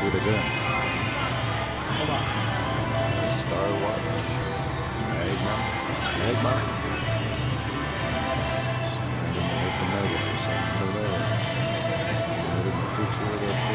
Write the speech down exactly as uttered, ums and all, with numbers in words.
it again. Hold on. Star Watch Magma Magma. I didn't hit the mega for something of those. Committed the future of the